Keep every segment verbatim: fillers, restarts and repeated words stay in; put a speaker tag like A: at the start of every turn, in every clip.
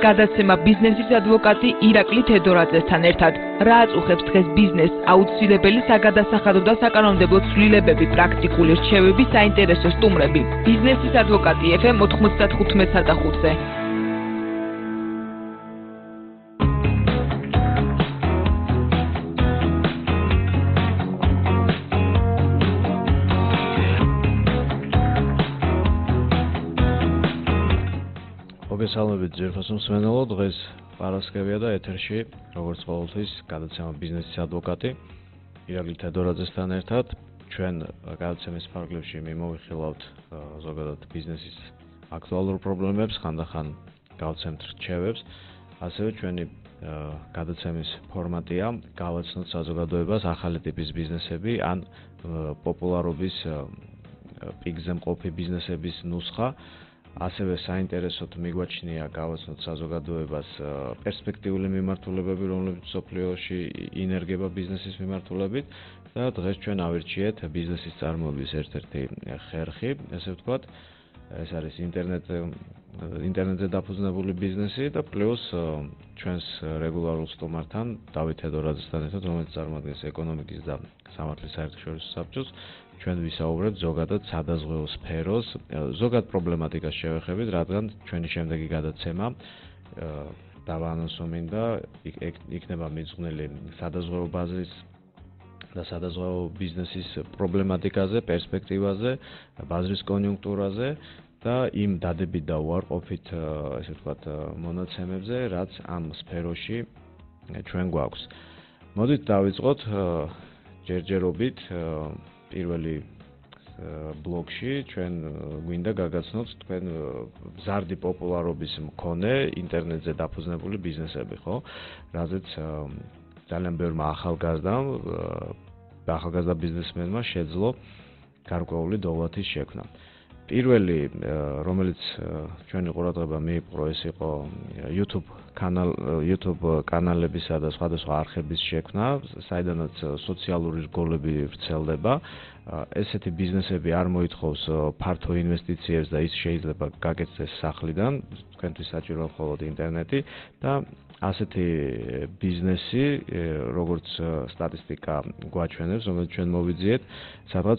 A: გადაცემა ბიზნესის ადვოკატი ირაკლი თედორაძესთან ერთად. რა აწუხებს დღეს ბიზნესს, აუცილებელი საგადასახადო და საკანონმდებლო ცვლილებები, პრაქტიკული რჩევები, საინტერესო სტუმრები. ბიზნესის ადვოკატი ეფ ემ ოთხმოცდათხუთმეტ ხუთზე.
B: მოგესალმებით ძვირფას მსმენელო, დღეს პარასკევია და ეთერში, როგორც ყოველთვის, გადაცემა ბიზნესის ადვოკატი ირაკლი თედორაძესთან ერთად. ჩვენ გადაცემის ფარგლებში მიმოვიხილავთ ზოგადად ბიზნესის აქტუალურ პრობლემებს, ხანდახან გავცემთ რჩევებს. ასევე ჩვენი გადაცემის ფორმატია გავაცნოთ საზოგადოებას ახალი ტიპის ბიზნესები ან პოპულარობის პიკზე მყოფი ბიზნესების ნუსხა. ასევე საინტერესოდ მიგვაჩნია გავაცნოთ საზოგადოებას პერსპექტიული მიმართულებები, რომლებიც მსოფლიოში ინერგება ბიზნესის მიმართულებით და დღეს ჩვენ ავირჩიეთ ბიზნესის წარმოების ერთ-ერთი ხერხი, ესე ვთქვათ, ეს არის ინტერნეტ ინტერნეტზე დაფუძნებული ბიზნესი და პლუს ჩვენს რეგულარულ სტუმართან დავით თედორაძესთან ერთად, რომელიც წარმოადგენს ეკონომიკის და სამართლის საერთაშორისო საბჭოს. ჩვენ ვისაუბრებთ ზოგადად სადაზღვეო სფეროს, ზოგად პრობლემატიკას შევეხებით, რადგან ჩვენი შემდეგი გადაცემა დავაანონსო მინდა, იქნება მიძღვნილი სადაზღვეო ბაზრის და სადაზღვეო ბიზნესის პრობლემატიკაზე, პერსპექტივაზე, ბაზრის კონიუნქტურაზე და იმ დადებით და უარყოფით, ესე ვთქვათ, მონაცემებზე, რაც ამ სფეროში ჩვენ გვაქვს. მოდით დავიწყოთ ჯერჯერობით. პირველი ბლოკში ჩვენ გვინდა გაგაცნოთ თქვენ მზარდი პოპულარობის მქონე ინტერნეტზე დაფუძნებული ბიზნესები, ხო? რაზეც ძალიან ბევრმა ახალგაზრდამ და ახალგაზრდა ბიზნესმენმა შეძლო გარკვეული დოვლათის შექმნა. პირველი, რომელიც ჩვენი ყურადღება მიიპყრო, ეს იყო YouTube კანალ YouTube კანალებისა და სხვადასხვა არხების შექმნა, საიდანაც სოციალური რგოლები ვრცელდება. ესეთი ბიზნესები არ მოითხოვს ფართო ინვესტიციებს და ის შეიძლება გაკეთდეს სახლიდან, თქვენთვის საჭიროა მხოლოდ ინტერნეტი და ასეთი ბიზნესი, როგორც სტატისტიკა გვაჩვენებს, რომელიც ჩვენ მოვიძიეთ, სადღაც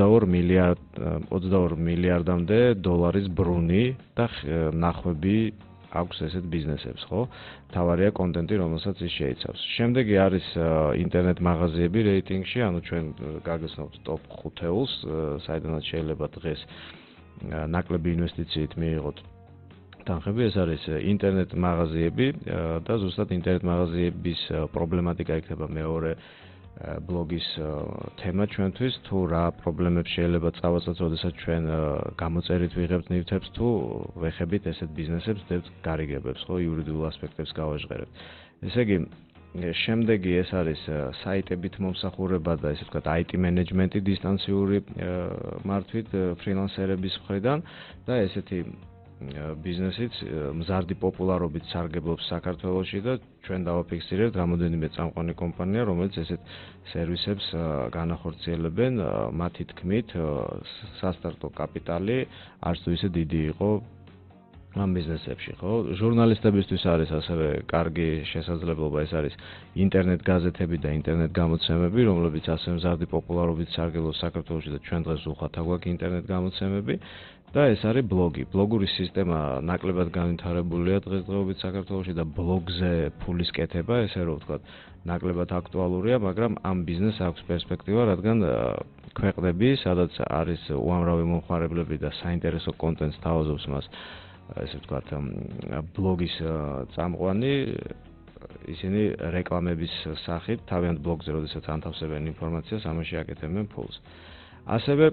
B: ოცდაორ მილიარდამდე დოლარის ბრუნი და ნახვები აქვს ესეთ ბიზნესებს, ხო? თავარია კონტენტი, რომელსაც ის შეიცავს. შემდეგი არის ინტერნეტ მაღაზიები რეიტინგში, ანუ ჩვენ გაგაცნობთ ტოპ ხუთეულს, საიდანაც შეიძლება დღეს ნაკლები ინვესტიციით მიიღოთ თანხები. ეს არის ინტერნეტ მაღაზიები და ზუსტად ინტერნეტ მაღაზიების პრობლემატიკა იქნება მეორე ბლოგის თემა ჩვენთვის, თუ რა პრობლემებს შეიძლება წავაწყოთ, როდესაც ჩვენ გამოწერით ვიღებთ ნივთებს თუ ვეხებით ესეთ ბიზნესებს, დებთ გარიგებებს, ხო, იურიდიულ ასპექტებს გავაჟღერებთ. ესე იგი, შემდეგი ეს არის საიტებით მომსახურება და ესე ვთქვათ აი ტი მენეჯმენტი დისტანციური მართვით ფრილანსერების მხრიდან და ესეთი ბიზნესიც მზარდი პოპულარობით სარგებლობს საქართველოში და ჩვენ დავაფიქსირებთ რამოდენიმე წამყვანი კომპანია, რომელიც ესეთ სერვისებს განახორციელებენ, მათი თქმით, სასტარტო კაპიტალი არც თუ ისე დიდი იყო ამ ბიზნესებში, ხო? ჟურნალისტებისთვის არის ასევე კარგი შესაძლებლობა, ეს არის ინტერნეტ გაზეთები და ინტერნეტ გამოცემები, რომლებიც ასევე მზარდი პოპულარობით სარგებლობს საქართველოში და ჩვენ დღეს უხათ აგვაქვს ინტერნეტ გამოცემები. და ეს არის ბლოგი. ბლოგური სისტემა ნაკლებად განვითარებულია დღესდღეობით საქართველოში და ბლოგზე ფულის კეთება, ესე რომ ვთქვათ, ნაკლებად აქტუალურია, მაგრამ ამ ბიზნესს აქვს პერსპექტივა, რადგან ქვეყნები, სადაც არის უამრავი მომხმარებლები და საინტერესო კონტენტს თავაზობს მას, ესე ვთქვათ, ბლოგის წამყვანი, ისინი რეკლამების სახით თავიანთ ბლოგზე, როდესაც ანთავსებენ ინფორმაციას, ამაში აკეთებენ ფულს. ასევე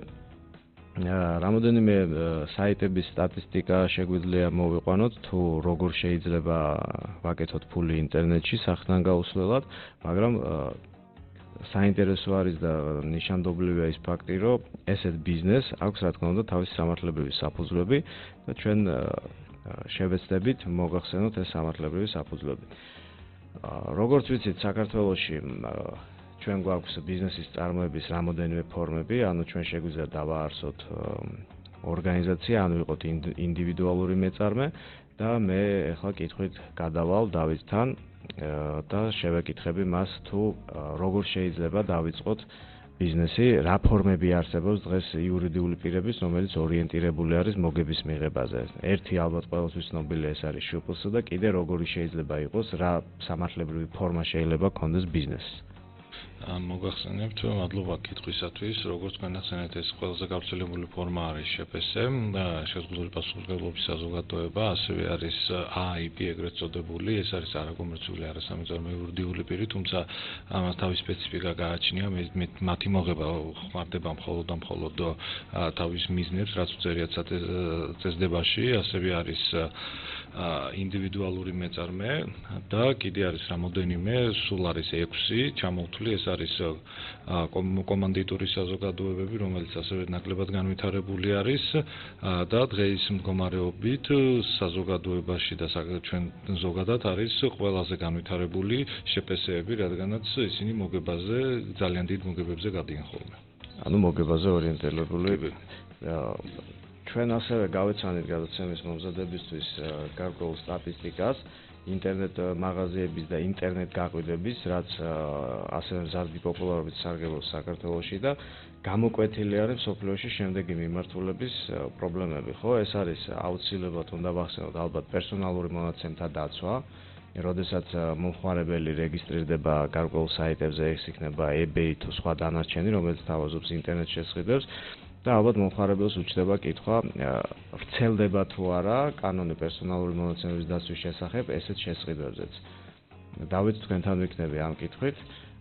B: რამოდენიმე საიტების სტატისტიკა შეგვიძლია მოვიყვანოთ, თუ როგორ შეიძლება ვაკეთოთ ფული ინტერნეტში სახთან გაუსვლელად, მაგრამ საინტერესო არის და ნიშანდობლივია ის ფაქტი, რომ ესეთ ბიზნესს აქვს რა თქმა უნდა თავისი სამართლებრივი საფუძვლები და ჩვენ შევეცდებით მოგახსენოთ ეს სამართლებრივი საფუძვლები. როგორც ვიცით, საქართველოში ჩვენ გვაქვს ბიზნესის წარმოების რამოდენიმე ფორმები, ანუ ჩვენ შეგვიძლია დავაარსოთ ორგანიზაცია, ანუ ვიყოთ ინდივიდუალური მეწარმე და მე ახლა კითხვით გადავალ დავისთან და შევეკითხები მას თუ როგორ შეიძლება დავიწყოთ ბიზნესი, რა ფორმები არსებობს დღეს იურიდიული პირების, რომელიც ორიენტირებული არის მოგების მიღებაზე. ერთი ალბათ ყველასთვის ცნობილი ეს არის შპს და კიდე როგორი შეიძლება იყოს, რა სამართლებრივი ფორმა შეიძლება ქონდეს ბიზნესს.
C: მოგახსენებთ, მადლობა კითხვისათვის, როგორც თქვენ ახსენეთ, ეს ყველაზე გავრცელებული ფორმა არის შპს და შეზღუდული პასუხისმგებლობის საზოგადოება, ასევე არის აი პი ეგრეთ წოდებული, ეს არის არაკომერციული არასამეწარმე იურიდიული პირი, თუმცა ამას თავის სპეციფიკა გააჩნია, მათი მოღება ხმარდება მხოლოდ და მხოლოდ თავის მიზნებს, რაც უწერიათ წესდებაში, ასევე არის ინდივიდუალური მეწარმე და კიდე არის რამოდენიმე, სულ არის ექვსი ჩამოვთვლი, ეს არის კომანდიტური საზოგადოებები, რომელიც ასევე ნაკლებად განვითარებული არის და დღეის მდგომარეობით საზოგადოებაში და ჩვენ ზოგადად არის ყველაზე განვითარებული შპს-ები, რადგანაც ისინი მოგებაზე, ძალიან დიდ მოგებებზე გადიან ხოლმე.
B: ანუ მოგებაზე ორიენტირებული. ჩვენ ასევე გავეცანით გადაცემის მომზადებისთვის გარკვეულ სტატისტიკას ინტერნეტ მაღაზიების და ინტერნეტ გაყიდვების, რაც ასევე მზარდი პოპულარობით სარგებლობს საქართველოში და გამოკვეთილი არის მსოფლიოში შემდეგი მიმართულების პრობლემები, ხო? ეს არის აუცილებლად უნდა ვახსენოთ ალბათ პერსონალური მონაცემთა დაცვა, როდესაც მომხმარებელი რეგისტრირდება გარკვეულ საიტებზე, ეს იქნება eBay თუ სხვა დანარჩენი, რომელიც თავაზობს ინტერნეტ შესყიდვებს. და ალბათ მომხმარებელს უჩნდება კითხვა, ვრცელდება თუ არა კანონი პერსონალური მონაცემების დაცვის შესახებ ესეთ შესყიდვებზეც. დავით თქვენთან ვიქნები ამ კითხვით.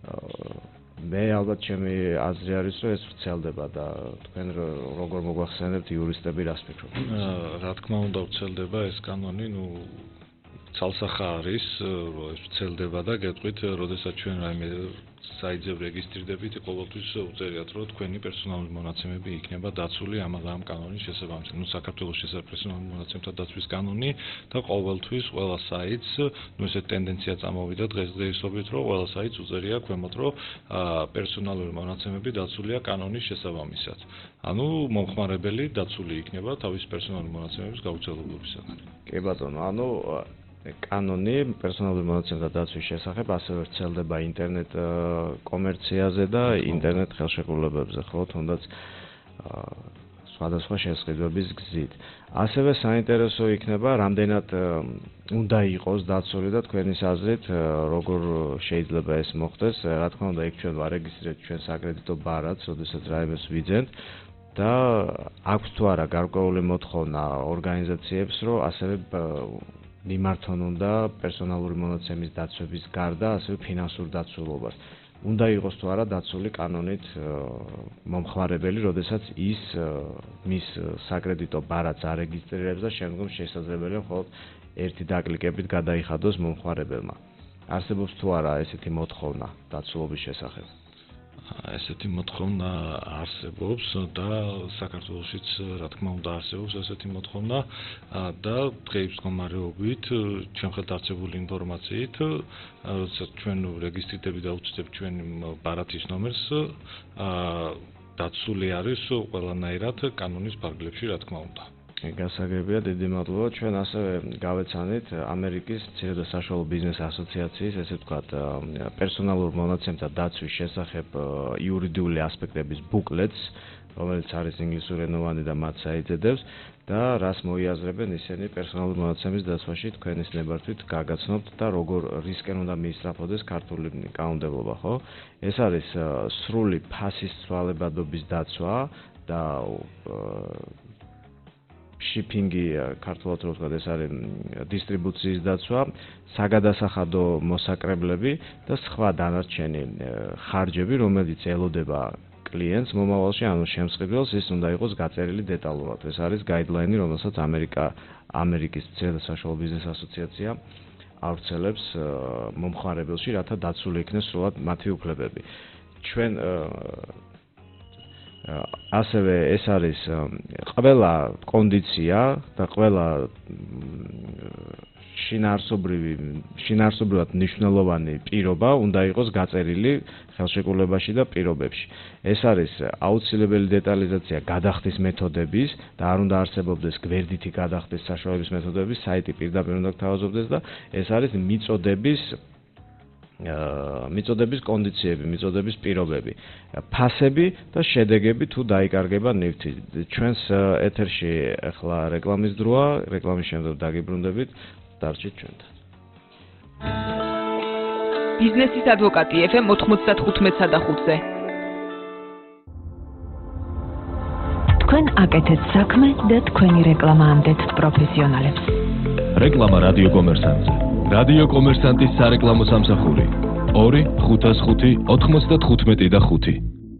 B: მე ალბათ ჩემი აზრი არის, რომ ეს ვრცელდება და თქვენ როგორ მოგვახსენებთ იურისტები რას ფიქრობთ?
C: რა თქმა უნდა ვრცელდება ეს კანონი, ნუ ცალსახა არის, რომ ეს ვრცელდება და გეტყვით, როდესაც ჩვენ რაიმე საიტზე რეგისტრირდებით, ყოველთვის უწერიათ, რომ თქვენი პერსონალური მონაცემები იქნება დაცული ამ ამ კანონის შესაბამისად. ნუ საქართველოში ეს არის პერსონალური მონაცემთა დაცვის კანონი და ყოველთვის ყველა საიტს, ნუ ესე ტენდენცია წამოვიდა დღესდღეობით, რომ ყველა საიტს უწერია ქვემოთ, რომ პერსონალური მონაცემები დაცულია კანონის შესაბამისად. ანუ მომხმარებელი დაცული იქნება თავის პერსონალური მონაცემების გავრცელებულობისაგან.
B: კი ბატონო, ანუ კანონი პერსონალური მონაცემთა დაცვის შესახებ ასევე ვრცელდება ინტერნეტ კომერციაზე და ინტერნეტ ხელშეკრულებებზე, ხო, თუნდაც სხვადასხვა შესყიდვების გზით. ასევე საინტერესო იქნება, რამდენად უნდა იყოს დაცული და თქვენის აზრით, როგორ შეიძლება ეს მოხდეს. რა თქმა უნდა, იქ ჩვენ ვარეგისტრირებთ ჩვენ საკრედიტო ბარათს, როდესაც რაიმეს ვიძენთ და აქვს თუ არა გარკვეული მოთხოვნა ორგანიზაციებს, რომ ასევე მიმართონ უნდა პერსონალური მონაცემის დაცვების გარდა, ასევე ფინანსურ დაცულობას. უნდა იყოს თუ არა დაცული კანონით მომხმარებელი, როდესაც ის მის საკრედიტო ბარათს არეგისტრირებს და შემდგომ შესაძლებელია მხოლოდ ერთი დაკლიკებით გადაიხადოს მომხმარებელმა. არსებობს თუ არა ესეთი მოთხოვნა დაცულობის შესახებ?
C: ესეთი მოთხოვნა არსებობს და საქართველოშიც რა თქმა უნდა არსებობს ესეთი მოთხოვნა და დღეის მდგომარეობით ჩვენ ხელთ არსებული ინფორმაციით, როდესაც ჩვენ რეგისტრირდებით და უწევთ ჩვენ ბარათის ნომერს, დაცული არის ყველანაირად კანონის ფარგლებში, რა თქმა უნდა.
B: გასაგებია, დიდი მადლობა. ჩვენ ასევე გავეცანით ამერიკის მცირე და საშუალო ბიზნეს ასოციაციის, ესე ვთქვათ, პერსონალურ მონაცემთა დაცვის შესახებ იურიდიული ასპექტების ბუკლეტს, რომელიც არის ინგლისურენოვანი და მათ საიძედებს და რას მოიაზრებენ ისინი პერსონალური მონაცემის დაცვაში თქვენის ნებართვით გაგაცნობთ და როგორ რისკენ უნდა მიისწრაფოდეს ქართული კანონმდებლობა, ხო? ეს არის სრული ფასის ცვალებადობის დაცვა და shipping-ი ქართულად რო ვთქვათ, ეს არის დისტრიბუციის დაცვა, საგადასახადო მოსაკრებლები და სხვა დანარჩენი ხარჯები, რომელიც ელოდება კლიენტს მომავალში, ანუ შემსყიდველს, ის უნდა იყოს გაწერილი დეტალურად. ეს არის გაიდლაინი, რომელსაც ამერიკა ამერიკის მცირე და საშუალო ბიზნეს ასოციაცია ავრცელებს მომხმარებელში, რათა დაცული იქნეს სრულად მათი უფლებები. ჩვენ ასევე ეს არის შინაარსობრივი შინაარსობრივად მნიშვნელოვანი პირობა უნდა იყოს გაწერილი ხელშეკრულებაში და პირობებში. ეს არის აუცილებელი დეტალიზაცია გადახდის მეთოდების და არ უნდა არსებობდეს გვერდითი გადახდის საშუალების მეთოდების, საიტი პირდაპირ უნდა გთავაზობდეს და ეს არის მიწოდების მიწოდების კონდიციები, მიწოდების პირობები, ფასები და შედეგები თუ დაიკარგება ნივთი. ჩვენს ეთერში ახლა რეკლამის დროა, რეკლამის შემდეგ დაგიბრუნდებით, დარჩით ჩვენთან.
A: ბიზნესის ადვოკატი ეფ ემ ოთხმოცდათხუთმეტსა და ხუთზე.
D: თქვენ აკეთეთ საქმე და თქვენი რეკლამა ამდეთ პროფესიონალებს.
E: რეკლამა რადიო კომერსანტზე. რადიო კომერსანტის სარეკლამო სამსახური ორი ხუთას ხუთი ოთხმოცდათხუთმეტი და ხუთი.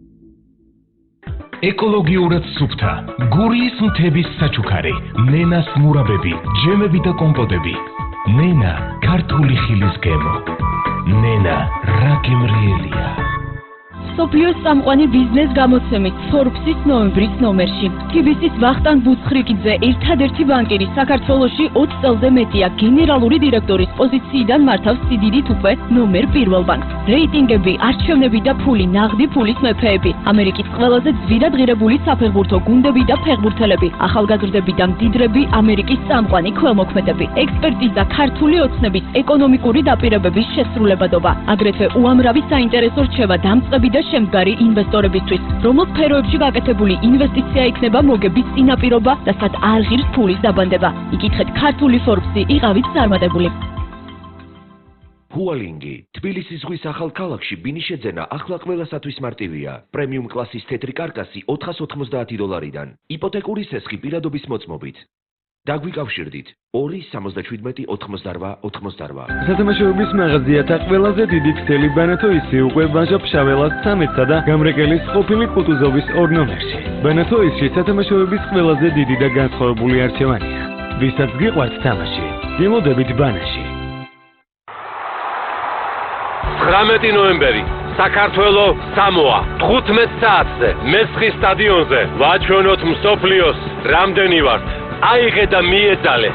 F: ეკოლოგიურად სუფთა, გურიის მთების საჩუქარი, ნენას მურაბები, ჯემები და კომპოტები. ნენა ქართული ხილის გემო. ნენა რა გემრიელია.
G: სოფლიოს წამყვანი ბიზნეს გამოცემით Forbes-ის ნოემბრის ნომერში. T B C-ის ვახტანგ ბუცხრიკიძე ერთადერთი ბანკირი საქართველოში ოცი წელზე მეტია გენერალური დირექტორის პოზიციიდან მართავს სიდიდით უკვე ნომერ პირველ ბანკს. რეიტინგები, არჩევნები და ფული, ნაღდი ფულის მეფეები. ამერიკის ყველაზე ძვირად ღირებული საფეხბურთო გუნდები და ფეხბურთელები, ახალგაზრდები და მდიდრები, ამერიკის წამყვანი ქველმოქმედები, ექსპერტიზა, ქართული ოცნების, ეკონომიკური დაპირებების შესრულებადობა. აგრეთვე უამრავი საინტერესო რჩევა დამწყები და შემდგარი ინვესტორებისთვის, რომელ სფეროებში გაკეთებული ინვესტიცია იქნება მოგების წინაპირობა და სად არ ღირს ფულის დაბანდება. იკითხეთ ქართული Forbes-ი, იყავით წარმატებული.
H: ჰუალინგი, თბილისის ზღვის ახალ ქალაქში ბინის შეძენა ახლა ყველასათვის მარტივია. პრემიუმ კლასის თეთრი კარკასი ოთხას ოთხმოცდაათი დოლარიდან. იპოთეკური სესხი პირადობის მოწმობით. დაგვიკავშირდით ორი სამოცდაშვიდმეტი ოთხმოცდარვა ოთხმოცდარვა.
I: სათამაშოების მაღაზიათა ყველაზე დიდი ქსელი ბანათოისი უკვე ვაჟა-ფშაველას ცამეტსა და გამრეკელის ყოფილი კუტუზოვის ორ ნომერში. ბანათოისში სათამაშოების ყველაზე დიდი და განსხვავებული არჩევანია. ვისაც გიყვართ თამაში, გემოდებით ბანაში.
J: ცხრამეტი ნოემბერი, საქართველო, სამოა, თხუთმეტ საათზე, მესხის სტადიონზე, ვაჩვენოთ მსოფლიოს, რამდენი ვართ. აიღე და მიეძალე.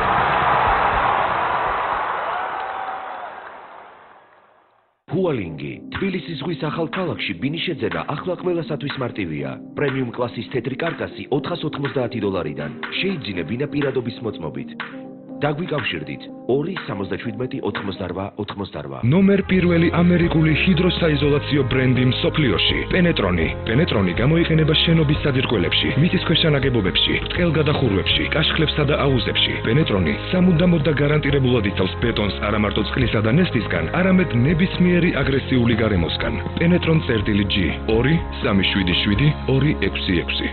H: ჰუალინგი, თბილისის ზღვის ახალ ქალაქში ბინის შეძენა ახლა ყველასათვის მარტივია. პრემიუმ კლასის თეთრი კარკასი ოთხას ოთხმოცდაათი დოლარიდან. შეიძინე ბინა პირადობის მოწმობით. დაგვიკავშირდით ორი სამოცდაშვიდმეტი ოთხმოცდარვა ოთხმოცდარვა.
F: ნომერ პირველი ამერიკული ჰიდროსაიზოლაციო ბრენდი მსოფლიოში. პენეტრონი. პენეტრონი გამოიყენება შენობის საძირკველებში, მიწისქვეშა ნაგებობებში, ბრტყელგადახურვებში, კაშხლებსა და აუზებში. პენეტრონი სამუდამოდ და გარანტირებულად იცავს ბეტონს არა მარტო წყლისა და ნესტისგან, არამედ ნებისმიერი აგრესიული გარემოსგან. პენეტრონ წერტილი G ორი სამი შვიდი შვიდი ორი ექვსი ექვსი.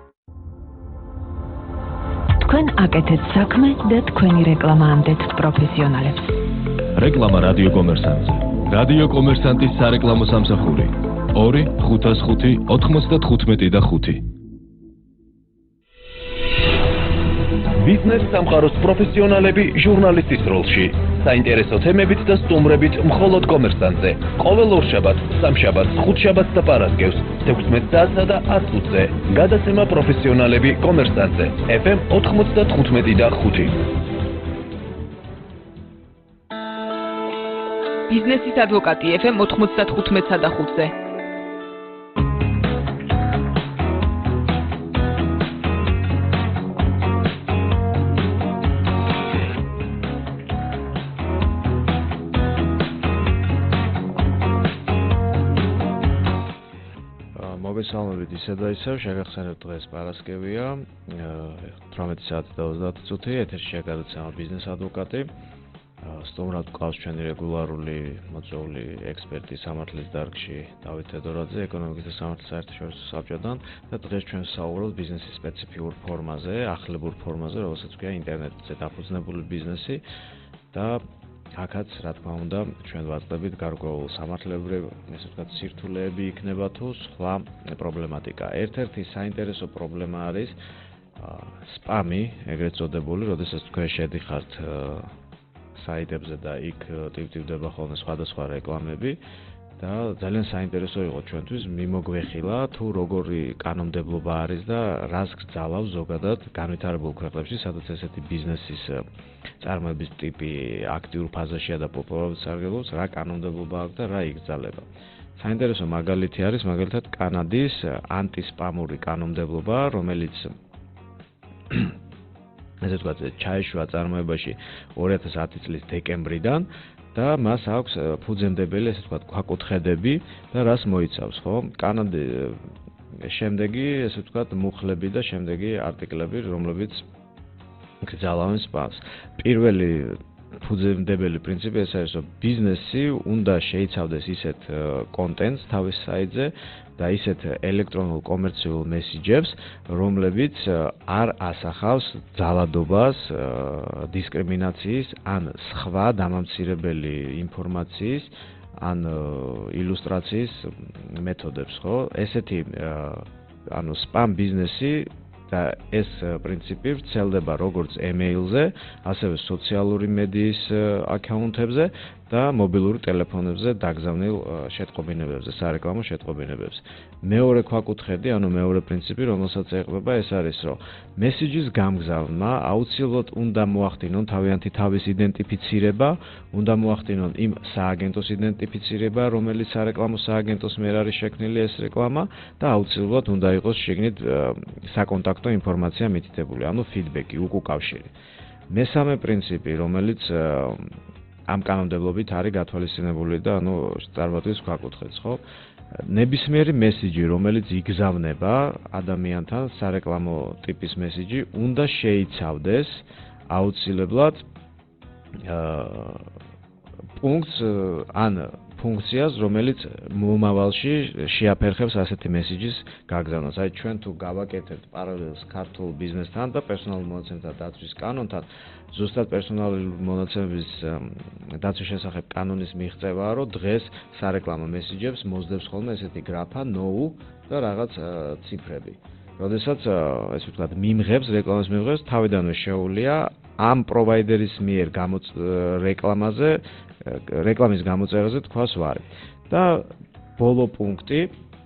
D: თქვენ აკეთეთ საქმე და თქვენი რეკლამა ამდეთ პროფესიონალებს.
E: რეკლამა რადიო კომერსანტზე. რადიო კომერსანტის სარეკლამო სამსახური ორი ხუთას ხუთი ოთხმოცდათხუთმეტი და ხუთი.
F: ბიზნეს სამყაროს პროფესიონალები ჟურნალისტის როლში. საინტერესო თემებით და სტუმრებით მხოლოდ კომერსანტზე. ყოველ ორშაბათს, სამშაბათს, ხუთშაბათს და პარასკევს თექვსმეტ საათსა და ათ წუთზე. გადაცემა პროფესიონალები კომერსანტზე. ეფ ემ ოთხმოცდათხუთმეტი და ხუთი.
A: ბიზნესის ადვოკატი ეფ ემ ოთხმოცდათხუთმეტსა და ხუთზე.
B: მოგესალმებით ისე და ისევ, შეგახსენებთ დღეს პარასკევია, თვრამეტი საათი და ოცდაათი წუთი, ეთერშია გადაცემა ბიზნეს ადვოკატი. სტუმრად გვყავს ჩვენი რეგულარული მოწვეული ექსპერტი სამართლის დარგში დავით თედორაძე, ეკონომიკის და სამართლის საერთაშორისო საბჭოდან და დღეს ჩვენ ვსაუბრობთ ბიზნესის სპეციფიურ ფორმაზე, ახლებურ ფორმაზე, რომელსაც ქვია ინტერნეტზე დაფუძნებული ბიზნესი და აქაც, რა თქმა უნდა, ჩვენ ვაწყდებით გარკვეულ სამართლებრივ, ესე ვთქვათ, სირთულეები იქნება თუ სხვა პრობლემატიკა. ერთ-ერთი საინტერესო პრობლემა არის სპამი, ეგრეთ წოდებული, როდესაც თქვენ შედიხართ საიტებზე და იქ ტივტივდება ხოლმე სხვადასხვა რეკლამები და ძალიან საინტერესო იყო ჩვენთვის მიმოგვეხილა თუ როგორი კანონმდებლობა არის და რას გძალავს ზოგადად განვითარებულ ქვეყნებში, სადაც ესეთი ბიზნესის წარმოების ტიპი აქტიურ ფაზაშია და პოპულარობით სარგებლობს, რა კანონმდებლობა აქვს და რა იგრძალება. საინტერესო მაგალითი არის მაგალითად კანადის ანტისპამური კანონმდებლობა, რომელიც ესე ვთქვათ, ჩაეშვა წარმოებაში ორი ათას ათი წლის დეკემბრიდან და მას აქვს ფუძემდებელი, ესე ვთქვათ, ქვაკუთხედები და რას მოიცავს, ხო? კანადი შემდეგი, ესე ვთქვათ, მუხლები და შემდეგი არტიკლები, რომლებიც გძალავენ სპამს. პირველი ფუძემდებელი პრინციპი ეს არის, რომ ბიზნესი უნდა შეიცავდეს ისეთ კონტენტს თავის საიტზე და ისეთ ელექტრონულ კომერციულ მესიჯებს, რომლებიც არ ასახავს ძალადობას, დისკრიმინაციის ან სხვა დამამცირებელი ინფორმაციის ან ილუსტრაციის მეთოდებს, ხო? ესეთი ანუ სპამ ბიზნესი და ეს პრინციპი ვრცელდება როგორც ემეილზე, ასევე სოციალური მედიის აკაუნტებზე და მობილური ტელეფონებზე დაგზავნილ შეტყობინებებზე, სარეკლამო შეტყობინებებზე. მეორე ქვაკუთხედი, ანუ მეორე პრინციპი, რომელსაც ეხება, ეს არის, რომ მესიჯის გამგზავრმა აუცილებლად უნდა მოახდინონ თავიანთი თავის იდენტიფიცირება, უნდა მოახდინონ იმ სააგენტოს იდენტიფიცირება, რომელიც სარეკლამო სააგენტოს მიერ არის შექმნილი ეს რეკლამა და აუცილებლად უნდა იყოს შეგნით საკონტაქტო ინფორმაცია მითითებული, ანუ ფიდბექი, უკავშირი. მესამე პრინციპი, რომელიც ამ კანონმდებლობით არის გათვალისწინებული და ანუ წარმოადგენს ქვაკუთხედს, ხო? ნებისმიერი მესიჯი, რომელიც იგზავნება ადამიანთან, სარეკლამო ტიპის მესიჯი, უნდა შეიცავდეს აუცილებლად პუნქტს ან ფუნქციას, რომელიც მომავალში შეაფერხებს ასეთი მესიჯის გაგზავნას. აი ჩვენ თუ გავაკეთებთ პარალელს ქართულ ბიზნესთან და პერსონალურ მონაცემთა დაცვის კანონთან, ზუსტად პერსონალური მონაცემების დაცვის შესახებ კანონის მიღწევაა, რომ დღეს სარეკლამო მესიჯებს მოსდევს ხოლმე ესეთი გრაფა no და რაღაც ციფრები. როდესაც ესე ვთქვათ, მიმღებს, რეკლამას მიმღებს, თავიდანვე შეუძლია ამ პროვაიდერის მიერ გამოც რეკლამაზე რეკლამის გამოწერაზე თქვას ვარი. და ბოლო პუნქტი,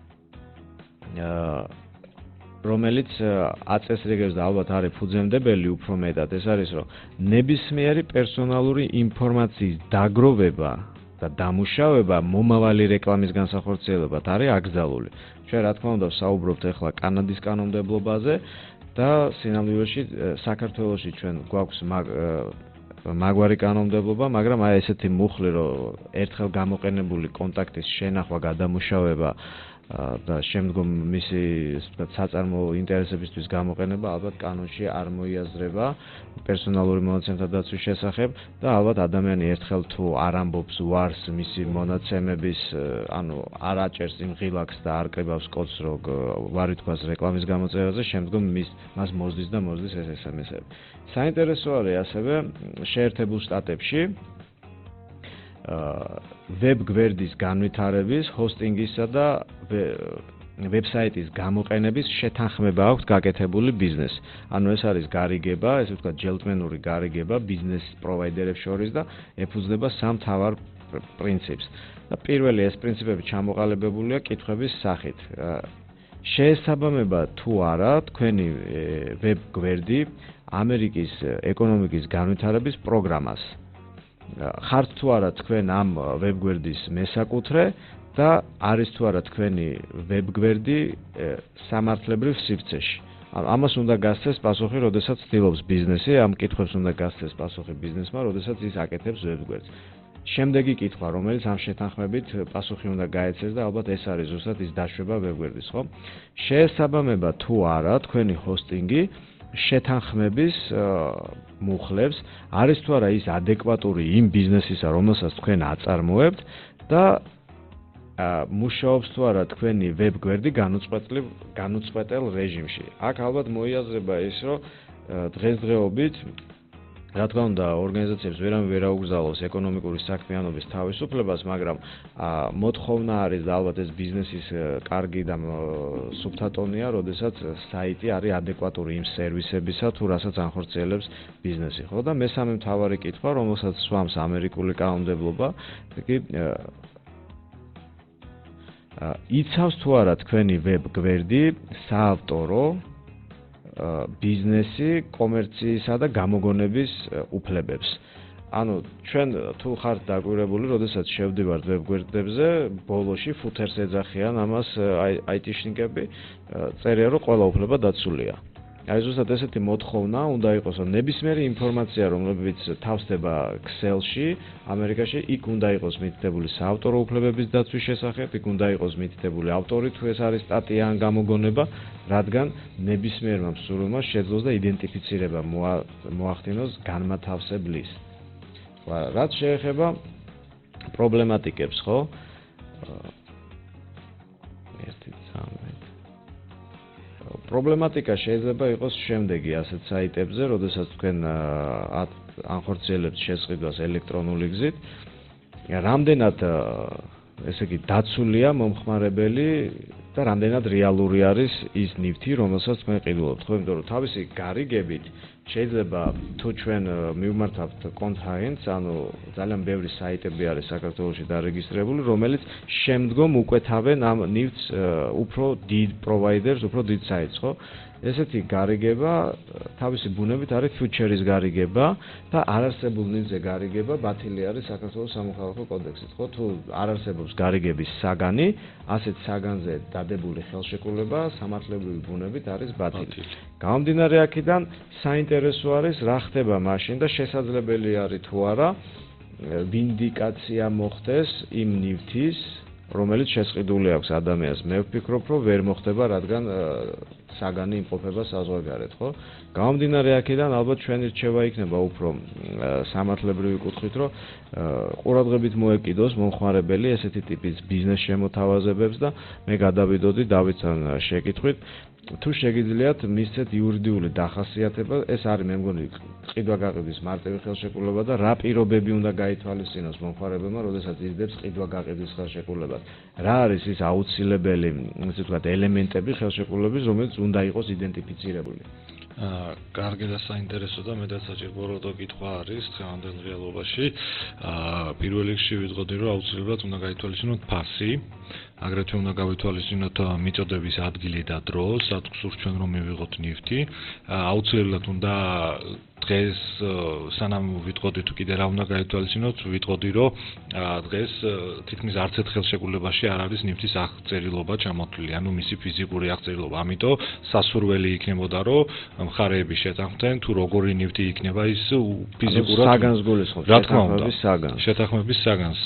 B: რომელიც აწესრიგებს და ალბათ არის ფუძემდებელი უფრო მეტად, ეს არის, რომ ნებისმიერი პერსონალური ინფორმაციის დაგროვება და დამუშავება მომავალი რეკლამის განსახორციელებად არის აკრძალული. ჩვენ რა თქმა უნდა ვსაუბრობთ ახლა კანადის კანონმდებლობაზე და სინამდვილეში საქართველოში ჩვენ გვაქვს მაგვარი კანონმდებლობა, მაგრამ აი ესეთი მუხლი, რომ ერთხელ გამოყენებული კონტაქტის შენახვა, გადამუშავება და შემდგომ მისი, ასე ვთქვათ, საწარმოო ინტერესებისთვის გამოყენება ალბათ კანონში არ მოიაზრება პერსონალური მონაცემთა დაცვის შესახებ და ალბათ ადამიანი ერთხელ თუ არ ამბობს ვარს მისი მონაცემების, ანუ არ აჭერს იმ ღილაკს და არ კრიბავს კოდს, რომ ვარი თქვას რეკლამის გამოწერაზე, შემდგომ მის მას მოსდის და მოსდის ეს ეს ამ ესები. საინტერესო არის ასევე შეერთებულ შტატებში ვებ გვერდის განვითარების, ჰოსტინგისა და ვებსაიტის გამოყენების შეთანხმება აქვს გაკეთებული ბიზნესი. ანუ ეს არის გარიგება, ესე ვთქვათ, ჯელტმენური გარიგება ბიზნეს პროვაიდერებს შორის და ეფუძნება სამ მთავარ პრინციპს. და პირველი ეს პრინციპები ჩამოყალიბებულია კითხვების სახით. შეესაბამება თუ არა თქვენი ვებ გვერდი ამერიკის ეკონომიკის განვითარების პროგრამას. ხართ თუ არა თქვენ ამ ვებგვერდის მესაკუთრე და არის თუ არა თქვენი ვებგვერდი სამართლებრივ სივრცეში. ამას უნდა გასცეს პასუხი, როდესაც ცდილობს ბიზნესი, ამ კითხვებს უნდა გასცეს პასუხი ბიზნესმა, როდესაც ის აკეთებს ვებგვერდს. შემდეგი კითხვა, რომელიც ამ შეთანხმებით პასუხი უნდა გაეცეს და ალბათ ეს არის ზუსტად ის დაშვება ვებგვერდის, ხო? შეესაბამება თუ არა თქვენი ჰოსტინგი შეთანხმების მუხლებს, არის თუ არა ის ადეკვატური იმ ბიზნესისა, რომელსაც თქვენ აწარმოებთ და მუშაობს თუ არა თქვენი ვებგვერდი განუწყვეტელ რეჟიმში. აქ ალბათ მოიაზრება ის, რომ დღესდღეობით რა თქმა უნდა ორგანიზაციებს ვერავინ ვერ აუგზავნოს ეკონომიკური საქმიანობის თავისუფლებას, მაგრამ მოთხოვნა არის და ალბათ ეს ბიზნესის კარგი და სუფთა ტონია, როდესაც საიტი არის ადეკვატური იმ სერვისებისა, თუ რასაც ანხორციელებს ბიზნესი, ხო? და მესამე მთავარი კითხვა, რომელსაც სვამს ამერიკული კანონმდებლობა, იგი იცავს თუ არა თქვენი ვებ გვერდი საავტორო ბიზნესი, კომერციისა და გამოგონების უფლებებს. ანუ ჩვენ თუ ხართ დაკვირებული, როდესაც შევდივართ ვებ გვერდებზე, ბოლოში ფუთერს ეძახიან ამას აი ტი-შნიკები, წერია რომ ყველა უფლება დაცულია. აი ზუსტად ესეთი მოთხოვნა უნდა იყოს, რომ ნებისმიერი ინფორმაცია, რომლებიც თავსდება Excel-ში, ამერიკაში, იქ უნდა იყოს მითითებული საავტორო უფლებების დაცვის შესახებ, იქ უნდა იყოს მითითებული ავტორი, თუ ეს არის სტატია ან გამოგონება, რადგან ნებისმიერმა მსურველმა შეძლოს და იდენტიფიცირება მოახდინოს განმათავსებლის. რაც შეეხება პრობლემატიკებს, ხო? ერთი წამი. პრობლემატიკა შეიძლება იყოს შემდეგი ასეთ საიტებზე, როდესაც თქვენ ანხორციელებთ შესყიდვას ელექტრონული გზით, რამდენად ესე იგი დაცულია მომხმარებელი და რამდენად რეალური არის ის ნივთი, რომელსაც თქვენ ყიდულობთ, ხო? იმიტომ რომ თავისი გარიგებით შეიძლება თუ ჩვენ მივმართავთ კონტრაენტს, ანუ ძალიან ბევრი საიტები არის საქართველოში დარეგისტრირებული, რომელიც შემდგომ უკვეთავენ ამ ნივთს უფრო დიდ პროვაიდერს, უფრო დიდ საიტს, ხო? ესეთი გარიგება თავისი ბუნებით არის ფიუჩერის გარიგება და არარსებულ ნივთზე გარიგება ბათილი არის საქართველოს სამოქალაქო კოდექსით, ხო? თუ არ არსებობს გარიგების საგანი, ასეთ საგანზე დადებული ხელშეკრულება სამართლებრივი ბუნებით არის ბათილი. გამომდინარე აქედან საინტერესო არის რა ხდება მაშინ და შესაძლებელი არის თუ არა ვინდიკაცია მოხდეს იმ ნივთის, რომელიც შესყიდული აქვს ადამიანს. მე ვფიქრობ, რომ ვერ მოხდება, რადგან საგანი იმყოფება საზღვარგარეთ, ხო? გამომდინარე აქედან ალბათ ჩვენი რჩევა იქნება უფრო სამართლებრივი კუთხით, რომ ყურადღებით მოეკიდოს მომხმარებელი ესეთი ტიპის ბიზნეს შემოთავაზებებს და მე გადავიდოდი დავითთან შეკითხვით, თუ შეგიძლიათ მისცეთ იურიდიული დახასიათება, ეს არის მე მგონი ყიდვა-გაყიდვის მარტივი ხელშეკრულება და რა პირობები უნდა გაითვალისწინოს მომხმარებელმა, როდესაც იზრდებს ყიდვა-გაყიდვის ხელშეკრულებას. რა არის ის აუცილებელი, ასე ვთქვათ, ელემენტები ხელშეკრულების, რომელიც უნდა იყოს იდენტიფიცირებული?
C: აა, კარგი და საინტერესო და მეტად საჭირო კითხვა არის დღევანდელ რეალობაში. აა, პირველ რიგში ვიტყოდი, რომ აუცილებლად უნდა გაითვალისწინოთ ფასი. აგრეთვე უნდა გავითვალისწინოთ მიწოდების ადგილი და დრო, სადაც სურთ ჩვენ რომ მივიღოთ ნივთი. აუცილებლად უნდა დღეს სანამ ვიტყოდი თუ კიდე რა უნდა გაითვალისწინოთ, ვიტყოდი რომ დღეს თითქმის არც ერთ ხელშეკრულებაში არ არის ნივთის აღწერილობა ჩამოთვლილი, ანუ მისი ფიზიკური აღწერილობა. ამიტომ სასურველი იქნებოდა რომ მხარეები შეთანხმდნენ თუ როგორი ნივთი იქნება ის ფიზიკურად
B: საგანს გულისხმობს, შეთანხმების საგანს.
C: შეთანხმების საგანს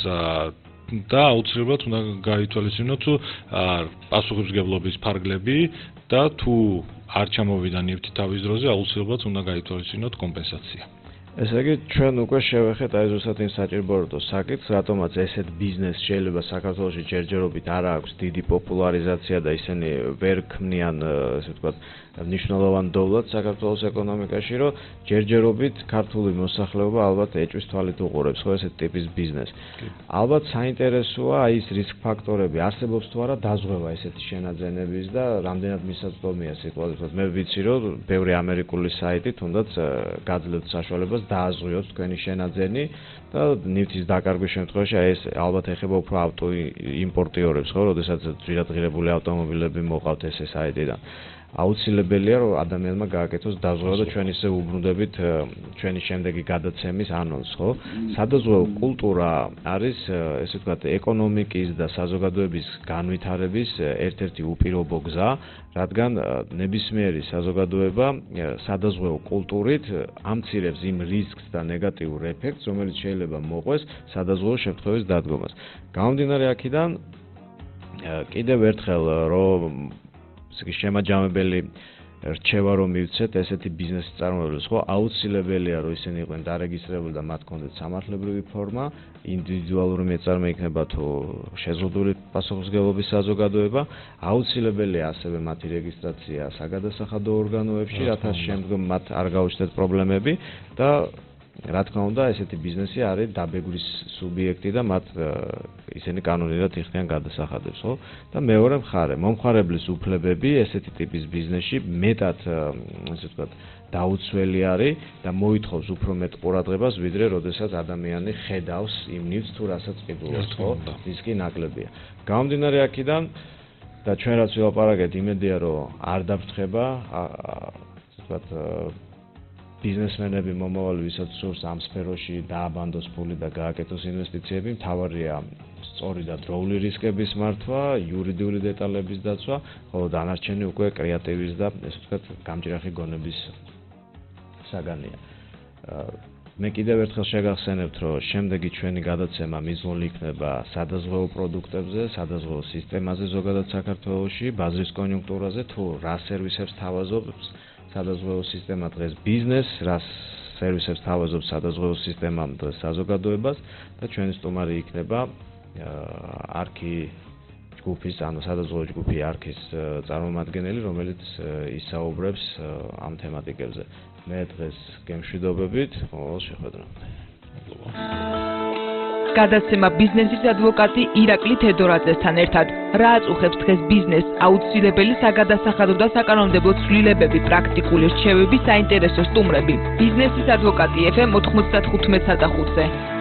C: და აუცილებლად უნდა გაითვალისწინოთ პასუხისმგებლობის ფარგლები და თუ არ ჩამოვიდა ნივთი თავის დროზე, აუცილებლად უნდა გაითვალისწინოთ კომპენსაცია.
B: ესე იგი, ჩვენ უკვე შევეხეთ აი ზუსტად იმ საჭიროებო საკითხს, რატომაც ესეთ ბიზნესს შეიძლება საქართველოში ჯერჯერობით არ აქვს დიდი პოპულარიზაცია და ისინი ვერ ქმნიან, ესე ვთქვათ, მნიშვნელოვან დოვლად საქართველოს ეკონომიკაში, რომ ჯერჯერობით ქართული მოსახლეობა ალბათ ეჭვის თვალით უყურებს ხო ესეთ ტიპის ბიზნესს. ალბათ საინტერესოა აი ის რისკ ფაქტორები, არსებობს თუ არა დაზღვევა ესეთი შენაძენების და რამდენად მისაწვდომია სიტუაცია. მე ვიცი, რომ ბევრი ამერიკული საიტი თუნდაც გაძლევთ საშუალებას დააზღვიოთ თქვენი შენაძენი და ნივთის დაკარგვის შემთხვევაში აი ეს ალბათ ეხება უფრო ავტო იმპორტიორებს, ხო, როდესაც ძვირადღირებული ავტომობილები მოყავთ ეს საიტიდან. აუცილებელია რომ ადამიანმა გააკეთოს დაზღვევა და ჩვენ ისე უბრუნდებით ჩვენი შემდეგი გადაცემის ანონსს, ხო? სადაზღვევო კულტურა არის, ესე ვთქვათ, ეკონომიკის და საზოგადოების განვითარების ერთ-ერთი უპირობო გზა, რადგან ნებისმიერი საზოგადოება სადაზღვევო კულტურით ამცირებს იმ რისკს და ნეგატიურ ეფექტს, რომელიც შეიძლება მოყვეს სადაზღვევო შემთხვევის დადგომას. გამომდინარე აქედან კიდევ ერთხელ რომ ისე შემაჯამებელი რჩევა რომ მივცეთ ესეთი ბიზნესის წარმომადგენლებს, ხო, აუცილებელია რომ ისინი იყვნენ დარეგისტრირებული და მათ ჰქონდეთ სამართლებრივი ფორმა, ინდივიდუალური მეწარმე იქნება თუ შეზღუდული პასუხისმგებლობის საზოგადოება, აუცილებელია ასევე მათი რეგისტრაცია საგადასახადო ორგანოებში, რათა შემდგომ მათ არ გაუჩნდეთ პრობლემები და რა თქმა უნდა, ესეთი ბიზნესი არის დაბეგვის სუბიექტი და მათ ისინი კანონიურად იხდიან გადასახადებს, ხო? და მეორე მხარე, მომხმარებლის უფლებები ესეთი ტიპის ბიზნესში მეტად, ასე ვთქვათ, დაუცველი არის და მოითხოვს უფრო მეტ ყურადღებას, ვიდრე როდესაც ადამიანი ხედავს იმ ნივთს თუ რასაც ყიდულობს, ხო? რისკი ნაკლებია. გამომდინარე აქედან და ჩვენ რაც ვილაპარაკეთ, იმედია რომ არ დაფრთხება, ვთქვათ, ბიზნესმენები მომავალი ვისაც სურს ამ სფეროში დააბანდოს ფული და გააკეთოს ინვესტიციები, მთავარია სწორი და დროული რისკების მართვა, იურიდიული დეტალების დაცვა, ხოლო დანარჩენი უკვე კრეატივის და ესე ვთქვათ, გამჭრახი გონების საგანია. მე კიდევ ერთხელ შეგახსენებთ, რომ შემდეგი ჩვენი გადაცემა მიზნული იქნება სადაზღვეო პროდუქტებზე, სადაზღვეო სისტემაზე ზოგადად საქართველოში, ბაზრის კონიუნქტურაზე, თუ რა სერვისებს თავაზობს სადაზღვეო სისტემა დღეს ბიზნესს, რა სერვისებს თავაზობს სადაზღვეო სისტემა დღეს საზოგადოებას და ჩვენი სტუმარი იქნება არქი ჯგუფის, ანუ სადაზღვეო ჯგუფი არქის წარმომადგენელი, რომელიც ისაუბრებს ამ თემატიკებზე. მე დღეს გემშვიდობებით, ყოველ შეხვედრამდე.
A: გადაცემა ბიზნესის ადვოკატი ირაკლი თედორაძესთან ერთად. რა აწუხებს დღეს ბიზნესს, აუცილებელი საგადასახადო და საკანონმდებლო ცვლილებები, პრაქტიკული რჩევები, საინტერესო სტუმრები. ბიზნესის ადვოკატი ეფ ემ ოთხმოცდათხუთმეტსა და ხუთზე.